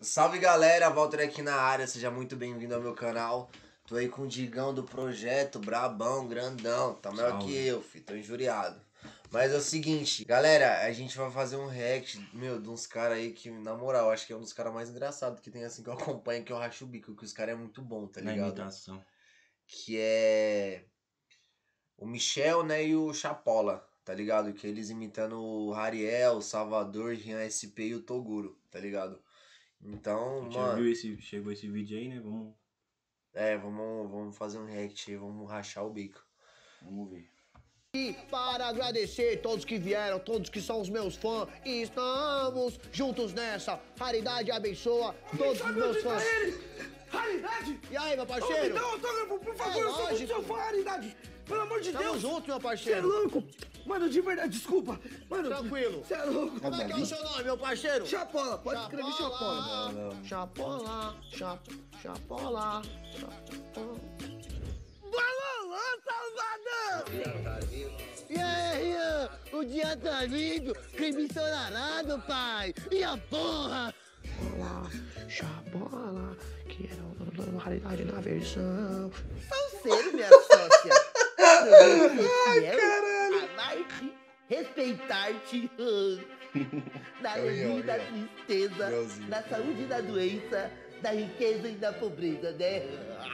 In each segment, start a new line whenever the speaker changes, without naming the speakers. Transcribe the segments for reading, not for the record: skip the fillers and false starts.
Salve galera, Walter aqui na área, seja muito bem-vindo ao meu canal. Tô aí com o Digão do projeto, brabão, grandão, tá maior que eu, filho, tô injuriado. Mas é o seguinte, galera, a gente vai fazer um react, de uns caras aí que, na moral, acho que é um dos caras mais engraçados que tem assim, que eu acompanho, que eu racho o bico, que os caras é muito bom, tá ligado?
Na imitação.
Que é o Michel, né, e o Chapola, tá ligado? Que eles imitando o Rariel, o Salvador, Rian SP e o Toguro, tá ligado? Então,
A gente
mano...
já viu chegou esse vídeo aí, né?
Vamos fazer um react aí, vamos rachar o bico.
Vamos ver.
E para agradecer todos que vieram, todos que são os meus fãs, e estamos juntos nessa. Raridade abençoa todos os meus fãs.
Raridade!
E aí, meu
Ô,
parceiro?
me dá um autógrafo, por favor, eu sou muito seu fã, Raridade. Pelo amor de
Tamo
Deus.
junto, meu
Você é
parceiro.
louco. Mano, de verdade, desculpa. Mano,
Tranquilo.
você é louco.
Como é que é o seu nome, meu parceiro?
Chapola, pode escrever Chapola.
Chapola, Chapola.
Balolô, Salvador!
E aí, Rian? O dia tá lindo, creme ensolarado, pai. E a porra? Olá, Chapola, que era uma raridade na versão. Salseiro, minha sócia. Ai, caralho. Amar-te, respeitar-te. Na alegria e na tristeza,
Igualzinho.
na saúde e na doença, na riqueza e na pobreza, né?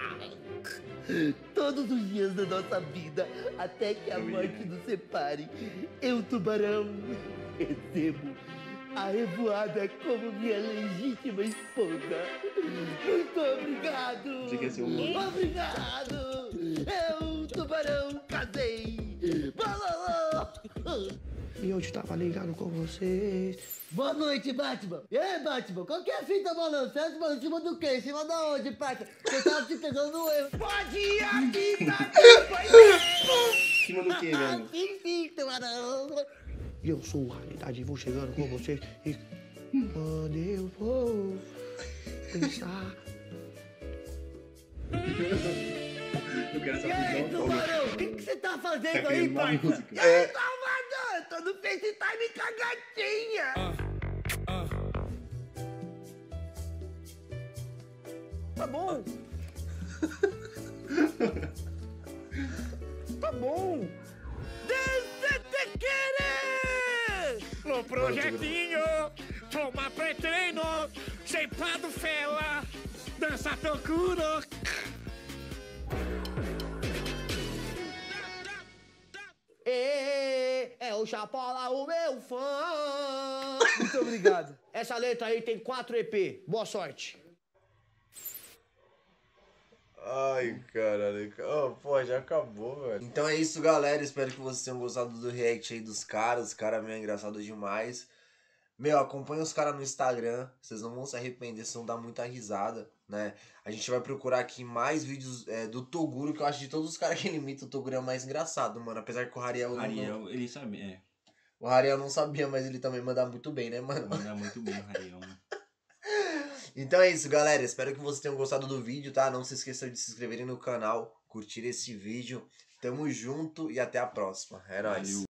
Todos os dias da nossa vida, até que a morte nos separe, eu, tubarão, recebo a revoada como minha legítima esposa. Muito obrigado!
Você quer ser um
Obrigado! Eu, tubarão, casei! Balolô! E eu estava ligado com vocês. Boa noite, Batman! E aí, Batman? Qual que é a fita, mano? Você tá em cima do quê? Em cima da onde, parça? Você tava te pegando no erro. Pode ir aqui, tá?
Em cima do que, velho?
Sim, tubarão! E eu sou a realidade e vou chegando com vocês. E quando eu vou pensar...
Eu quero essa
E aí,
fusão.
tubarão? O que você tá fazendo
Tá
aí,
querendo uma
parça?
música.
E aí, Salvador? Eu tô no FaceTime com a gatinha. Tá bom. Tá bom. Desce te querer!
No projetinho, toma pré-treino, shapeado fela, dança procuro.
É o Chapola, o meu fã. Muito obrigado. Essa letra aí tem 4 EP. Boa sorte.
Ai, caralho. Oh, pô, já acabou, velho. Então é isso, galera. Espero que vocês tenham gostado do react aí dos caras. Os caras meio engraçados demais. Meu, acompanha os caras no Instagram. Vocês não vão se arrepender, vocês vão dar muita risada, né? A gente vai procurar aqui mais vídeos do Toguro, que eu acho de todos os caras que ele imita, o Toguro é o mais engraçado, mano. Apesar que o Rariel...
Ariel, ele sabe,
O Rariel não sabia, mas ele também manda muito bem, né, mano?
manda muito bem o Ariel, mano.
Então é isso, galera. Espero que vocês tenham gostado do vídeo, tá? Não se esqueçam de se inscreverem no canal, curtir esse vídeo. Tamo junto e até a próxima. É nóis.
Valeu.